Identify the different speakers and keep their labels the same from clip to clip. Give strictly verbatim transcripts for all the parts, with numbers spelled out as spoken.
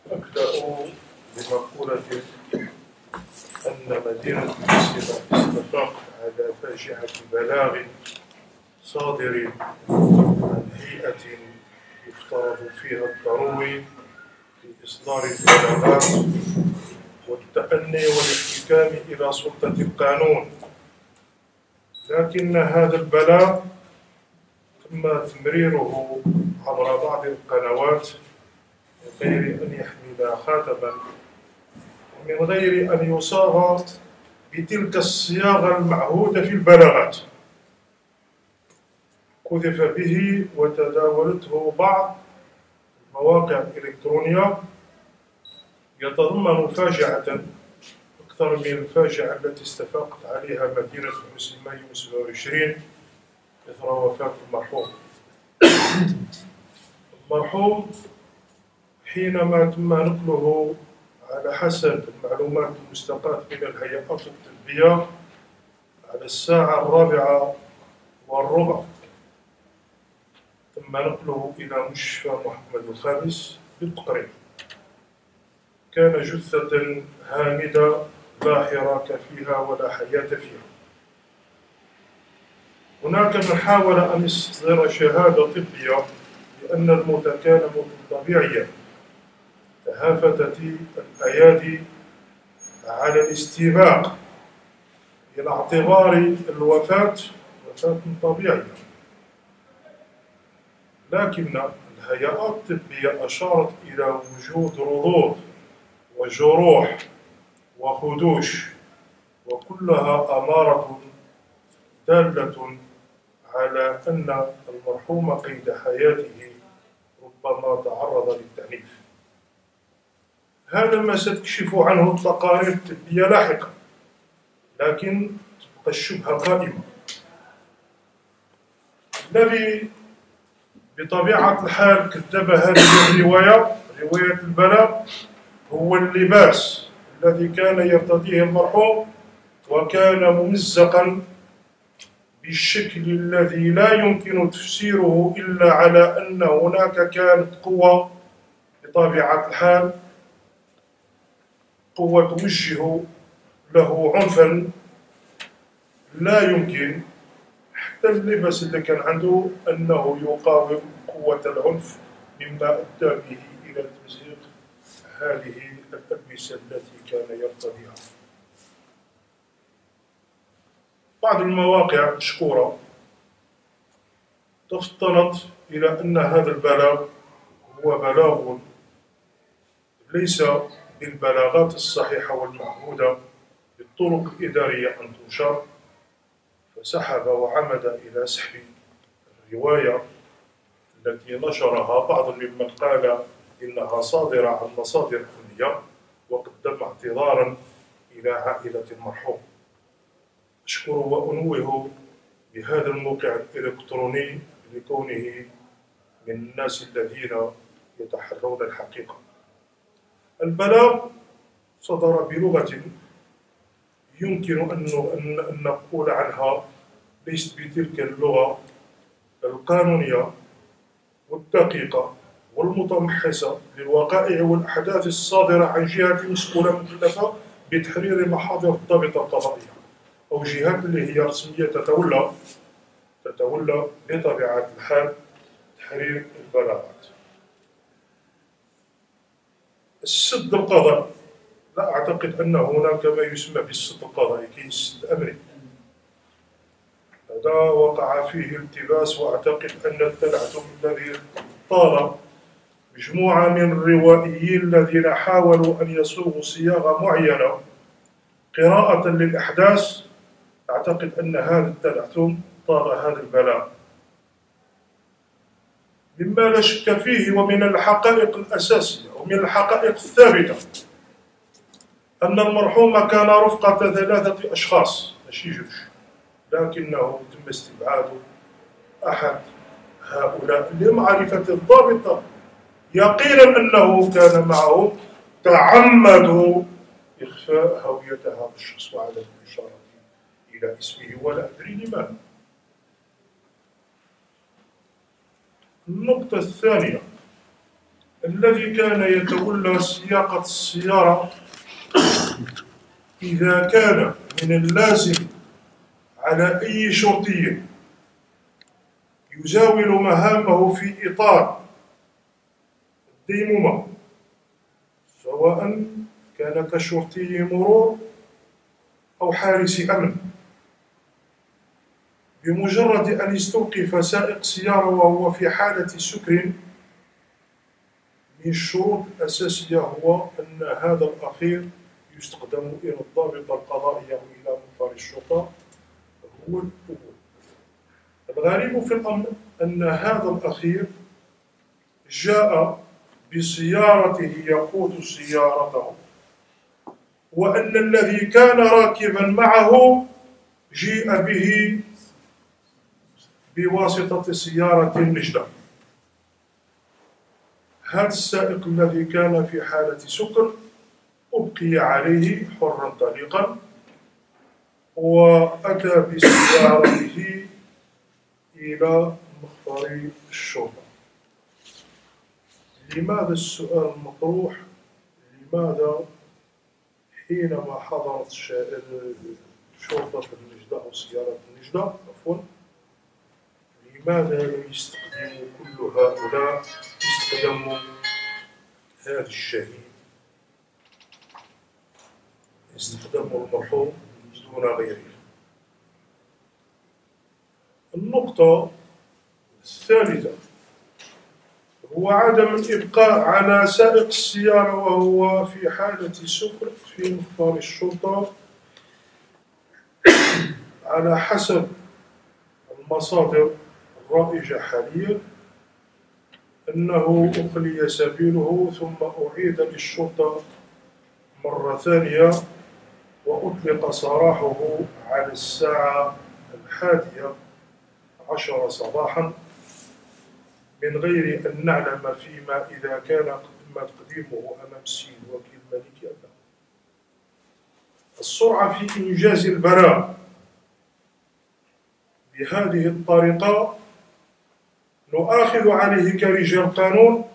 Speaker 1: أبدأ بمقولة أن مدينة مصر استفاقت على فاجعة بلاغ صادر عن هيئة يفترض فيها الضروري في إصدار البلاغات والتأني والاحتكام إلى سلطة القانون، لكن هذا البلاغ تم تمريره عبر بعض القنوات من غير أن يحمل خاتما ومن غير أن يصاغ بتلك الصياغة المعهودة في البلاغات. قذف به وتداولته بعض المواقع الإلكترونية يتضمن فاجعة أكثر من الفاجعة التي استفاقت عليها مدينة المسلمة يوم سبعة وعشرين إثر وفاة المرحوم. المرحوم حينما تم نقله على حسب المعلومات المستقاة من الهيئات الطبية على الساعة الرابعة والربع، تم نقله إلى مستشفى محمد الخامس بالتقريب. كان جثة هامدة لا حراك فيها ولا حياة فيها. هناك من حاول أن يصدر شهادة طبية بأن الموت كان موتا طبيعيا. تهافتت الأيادي على الاستباق إلى اعتبار الوفاة وفاة طبيعية، لكن الهيئات الطبية أشارت إلى وجود رضوض وجروح وخدوش، وكلها أمارة دالة على أن المرحوم قيد حياته ربما تعرض للتعنيف. هذا ما ستكشف عنه التقارير الطبية لاحقا، لكن تبقى الشبهة قائمة. الذي بطبيعة الحال كذب هذه الرواية، رواية البلاغ، هو اللباس الذي كان يرتديه المرحوم، وكان ممزقا بالشكل الذي لا يمكن تفسيره إلا على أن هناك كانت قوة بطبيعة الحال، قوة توجه له عنفا لا يمكن حتى اللباس اللي كان عنده أنه يقاوم قوة العنف، مما أدى به إلى تمزيق هذه الألبسة التي كان يرتديها. بعض المواقع المشكورة تفطنت إلى أن هذا البلاغ هو بلاغ ليس بالبلاغات الصحيحة والمعهودة بالطرق الإدارية أن تنشر، فسحب وعمد إلى سحب الرواية التي نشرها بعض ممن قال إنها صادرة عن مصادر أمنية، وقدم اعتذارا إلى عائلة المرحوم. أشكر وأنوه بهذا الموقع الإلكتروني لكونه من الناس الذين يتحرون الحقيقة. البلاغ صدر بلغة يمكن أن نقول عنها ليست بتلك اللغة القانونية والدقيقة والمتمحصة للوقائع والأحداث الصادرة عن جهات مسؤولة مكلفة بتحرير محاضر الضابطة القضائية، أو جهات اللي هي رسمية تتولى تتولى بطبيعة الحال تحرير البلاغات. السد القضائي، لا أعتقد أن هناك ما يسمى بالسد القضائي، كاين السد الأمري، هذا وقع فيه التباس. وأعتقد أن التلعثم الذي طال مجموعة من الروائيين الذين حاولوا أن يصوغوا صياغة معينة قراءة للأحداث، أعتقد أن هذا التلعثم طال هذا البلاغ. مما لا شك فيه ومن الحقائق الأساسية ومن الحقائق الثابتة أن المرحوم كان رفقة ثلاثة أشخاص ماشي جوج، لكنه تم استبعاد أحد هؤلاء لمعرفة الضابطة يقينا أنه كان معه، تعمدوا إخفاء هوية هذا الشخص وعدم الإشارة إلى اسمه، ولا أدري لماذا. النقطة الثانية، الذي كان يتولى سياقة السيارة إذا كان من اللازم على أي شرطي يزاول مهامه في إطار الديمومة، سواء كان كشرطي مرور أو حارس أمن، بمجرد أن يستوقف سائق سيارة وهو في حالة سكر، من الشروط الأساسية هو أن هذا الأخير يستخدم إلى الضابطة القضائية وإلى مفر الشرطة هو الأول. الغريب في الأمر أن هذا الأخير جاء بسيارته يقود سيارته، وأن الذي كان راكبا معه جيء به بواسطة سيارة النجدة. هذا السائق الذي كان في حالة سكر أبقي عليه حرا طليقا، وأتى بسيارته إلى مخبر الشرطة. لماذا السؤال المطروح؟ لماذا حينما حضرت شرطة النجدة أو سيارة النجدة عفوا، لماذا لم يستخدموا كل هؤلاء يستخدموا هذا الشهيد، يستخدموا المرحوم دون غيره؟ النقطة الثالثة هو عدم الإبقاء على سائق السيارة وهو في حالة سكر في مخبر الشرطة. على حسب المصادر الرائجة حاليا أنه أخلي سبيله ثم أعيد للشرطة مرة ثانية، وأطلق سراحه على الساعة الحادية عشر صباحا، من غير أن نعلم فيما إذا كان تم تقديمه أمام السيد وكيل الملك أم لا. السرعة في إنجاز البلاغ بهذه الطريقة نؤاخذ عليه كرجال قانون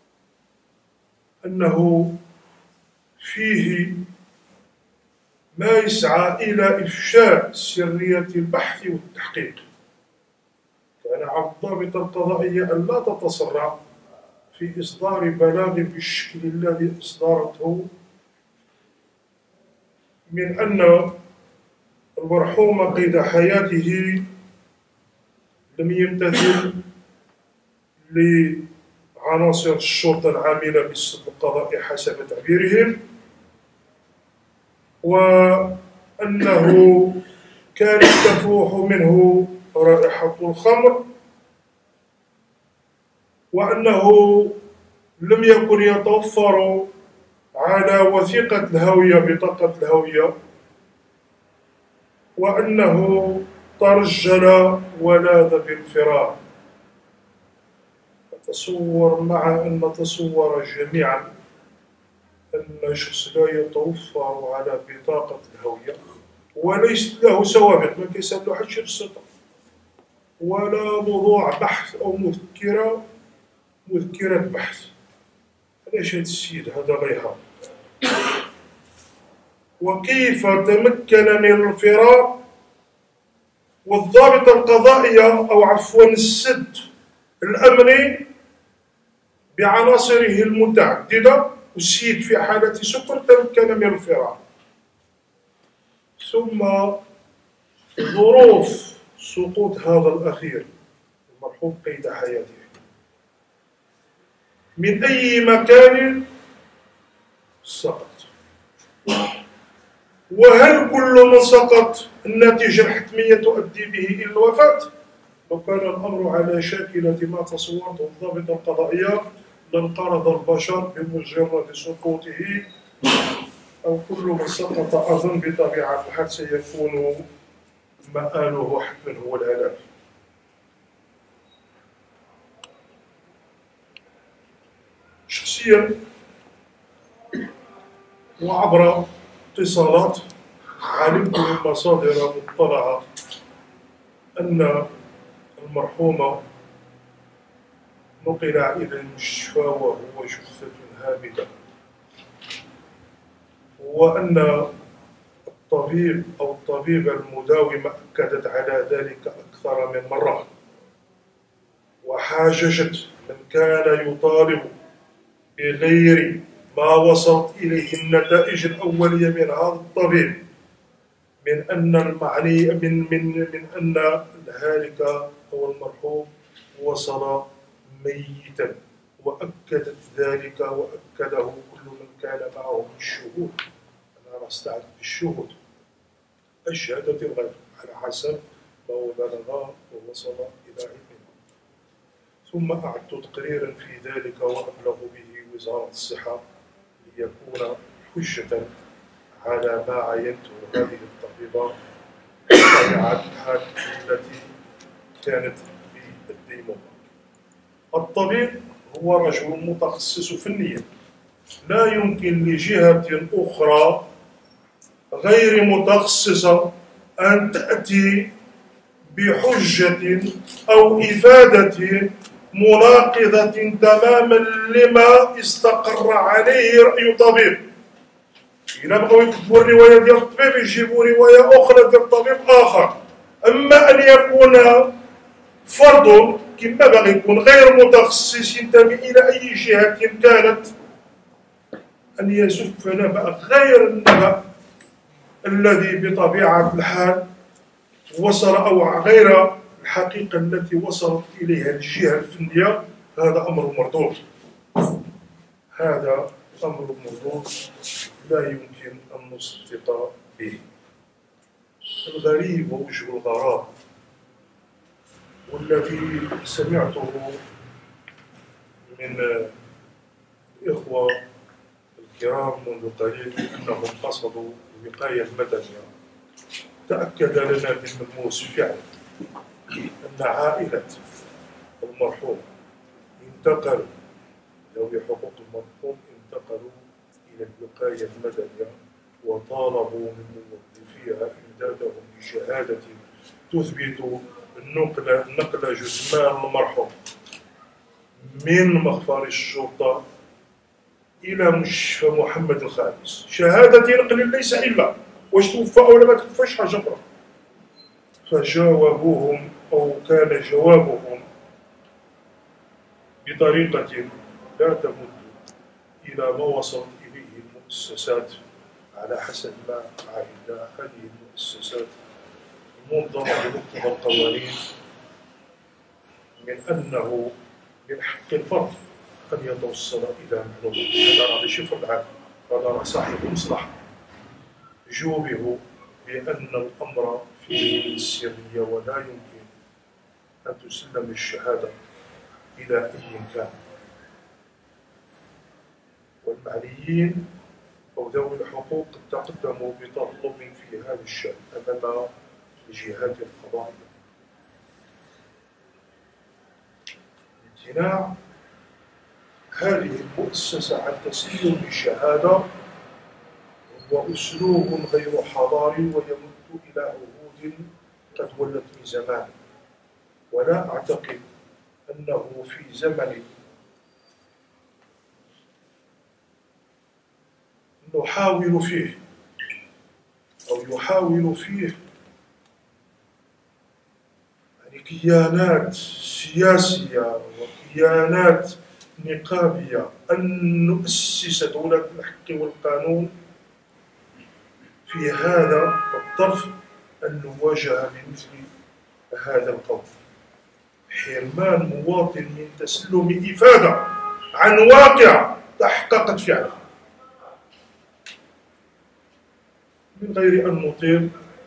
Speaker 1: أنه فيه ما يسعى إلى إفشاء سرية البحث والتحقيق. كان على الضابطة القضائية أن لا تتسرع في إصدار بلاغ بالشكل الذي إصدارته، من أن المرحوم قيد حياته لم يمتثل لعناصر الشرطة العاملة بالسلك القضائي حسب تعبيرهم، وأنه كانت تفوح منه رائحة الخمر، وأنه لم يكن يتوفر على وثيقة الهوية بطاقة الهوية، وأنه ترجل ولاذ بالفرار. تصور مع أن نتصور جميعا أن شخص لا يتوفر على بطاقة الهوية وليس له سوابق، ما كيسال له حتى شي بالسلطة ولا موضوع بحث أو مذكرة مذكرة بحث، علاش هذا السيد هذا غيها؟ وكيف تمكن من الفرار والضابطة القضائية أو عفوا السد الأمني بعناصره المتعددة والسيد في حالة سكر تمكن من الفرار؟ ثم ظروف سقوط هذا الأخير المرحوم قيد حياته، من أي مكان سقط؟ وهل كل من سقط النتيجة الحتمية تؤدي به إلى الوفاة؟ لو كان الأمر على شاكلة ما تصورته الضابطة القضائية لانقرض البشر بمجرد سقوطه، أو كل من سقط أظن بطبيعة الحال سيكون مآله حتما هو الهلاك. شخصيا وعبر اتصالات علمت من مصادر مطلعة أن المرحوم نقل إلى المشفى وهو جثة هامدة، وأن الطبيب أو الطبيبة المداومة أكدت على ذلك أكثر من مرة، وحاججت من كان يطالب بغير ما وصلت إليه النتائج الأولية من هذا الطبيب من أن المعني من من من أن الهالك أو المرحوم وصل ميتا، وأكدت ذلك وأكده كل من كان معه من الشهود. أنا أستعد بالشهود الشهادة الغيب على حسب ما بلغ ووصل إلى علمنا. ثم أعدت تقريرا في ذلك وأبلغ به وزارة الصحة ليكون حجة على ما عينته هذه الطبيبة بطبيعة الحال التي كانت بالديمومة. الطبيب هو رجل متخصص فنيا، لا يمكن لجهة أخرى غير متخصصة أن تأتي بحجة أو إفادة مناقضة تماما لما استقر عليه رأي طبيب. إذا بغاو يكتبوا الرواية ديال الطبيب يجيبوا رواية أخرى ديال طبيب آخر. أما أن يكون فرد كما باغي يكون غير متخصص ينتمي إلى أي جهة كانت، أن يزف نبأ غير النبأ الذي بطبيعة الحال وصل أو غير الحقيقة التي وصلت إليها الجهة الفنية، هذا أمر مردود. هذا أمر مردود لا يمكن أن نصدق به. الغريب ووجه الغراب والذي سمعته من الإخوة الكرام منذ قليل أنهم قصدوا الوقاية المدنية، تأكد لنا بالملموس فعلا أن عائلة المرحوم انتقلوا ذوي حقوق المرحوم انتقلوا إلى الوقاية المدنية وطالبوا من موظفيها إمدادهم بشهادة تثبت النقل نقل جثمان المرحوم من مخفر الشرطة إلى مستشفى محمد الخامس، شهادة نقل ليس إلا واش توفى أو لا ما توفاش حاجة أخرى. فجاوبوهم أو كان جوابهم بطريقة لا تمد إلى ما وصلت إليه المؤسسات على حسب ما عهدنا هذه المؤسسات المنظمة بمقتضى القوانين، من أنه من حق الفرد أن يتوصل إلى معلومات. هذا راه ماشي فرد عام، هذا راه صاحب مصلحة. جوبه بأن الأمر فيه السرية ولا يمكن أن تسلم الشهادة إلى أي كان، والمعنيين أو ذوي الحقوق تقدموا بتطلب في هذا الشأن أمام الجهات القضائية. امتناع هذه المؤسسة عن تسليم الشهادة هو أسلوب غير حضاري ويمد إلى عهود قد ولت من زمان، ولا أعتقد أنه في زمن نحاول فيه أو يحاول فيه يعني كيانات سياسية وكيانات نقابية أن نؤسس دولة الحق والقانون في هذا الطرف أن نواجه بمثل هذا القول. حرمان مواطن من تسلم إفادة عن واقع تحققت فعلا. من غير أن نطيل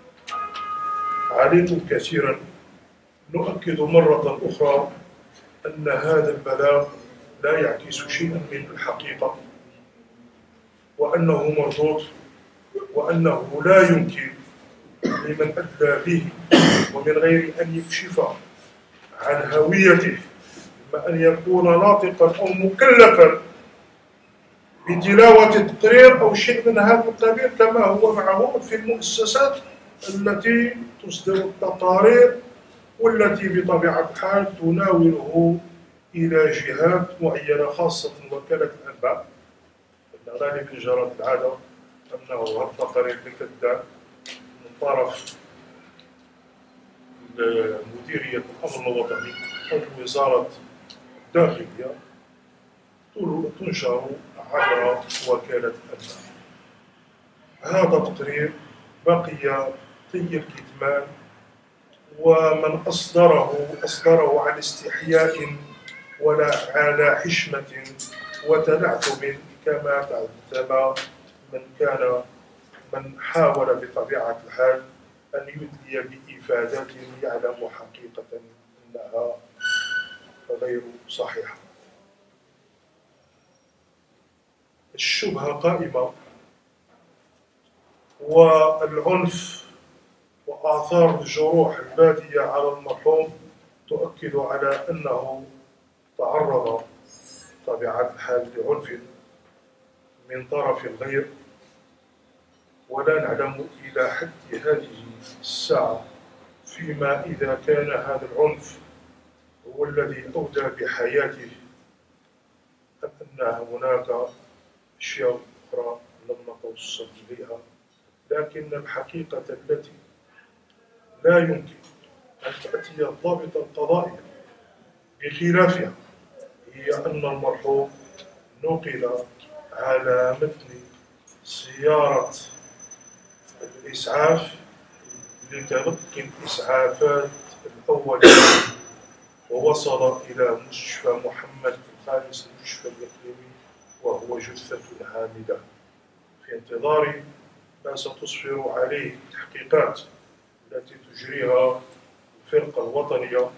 Speaker 1: عليكم كثيرا، نؤكد مرة أخرى أن هذا البلاغ لا يعكس شيئا من الحقيقة، وأنه مردود، وأنه لا يمكن لمن أدلى به ومن غير أن يكشف عن هويته إما أن يكون ناطقا أو مكلفا بتلاوة تقرير أو شيء من هذا القبيل كما هو معهود في المؤسسات التي تصدر التقارير والتي بطبيعة الحال تناوله إلى جهات معينة خاصة وكالة الأنباء، لأن غالبا جرت العادة أنه هذا التقارير اللي كتدار من طرف مديرية الأمن الوطني أو وزارة الداخلية تنشر عبر وكالة الأنباء. هذا التقرير بقي طي الكتمان، ومن أصدره أصدره عن استحياء ولا على حشمة وتلعثم كما تعلم من كان من حاول بطبيعة الحال أن يدلي بإفادات يعلم حقيقة أنها غير صحيحة. الشبهة قائمة، والعنف وآثار الجروح البادية على المرحوم تؤكد على أنه تعرض بطبيعة الحال لعنف من طرف الغير، ولا نعلم إلى حد هذه الساعة فيما إذا كان هذا العنف هو الذي أودى بحياته أم أن هناك أشياء أخرى لم نتوصل إليها. لكن الحقيقة التي لا يمكن أن تأتي الضابط القضائي بخلافها هي أن المرحوم نقل على متن سيارة الإسعاف لتلقي الإسعافات الأولية، ووصل إلى مستشفى محمد الخامس المستشفى الإقليمي وهو جثة هامدة في انتظار ما ستصفر عليه التحقيقات التي تجريها الفرقة الوطنية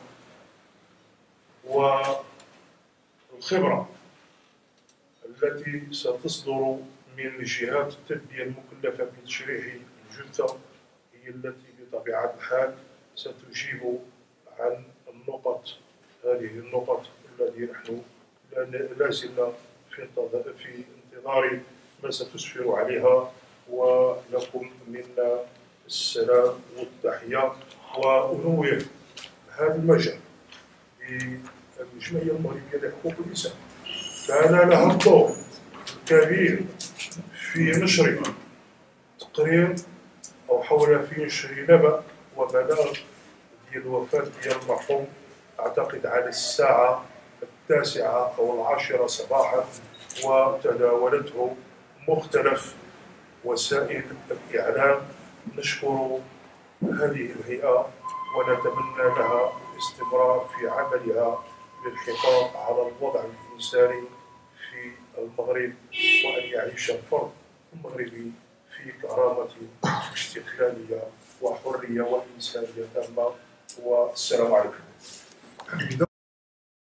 Speaker 1: والخبرة التي ستصدر من جهات التربية المكلفة بتشريح الجثة، هي التي بطبيعة الحال ستجيب عن النقط هذه النقط التي نحن لا زلنا في انتظار ما ستسفر عليها. ولكم منا السلام والتحية، وأنوه هذا المجال بالجمعية المغربية لحقوق الإنسان كان لها دور كبير في نشر تقرير أو حول في نشر نبأ وبلاغ ديال الوفاة ديال المرحوم، أعتقد على الساعة التاسعة أو العاشرة صباحا، وتداولته مختلف وسائل الإعلام. نشكر هذه الهيئة ونتمنى لها الاستمرار في عملها للحفاظ على الوضع الإنساني في المغرب، وأن يعيش الفرد المغربي في كرامة واستقلالية وحرية وإنسانية تامة. والسلام عليكم.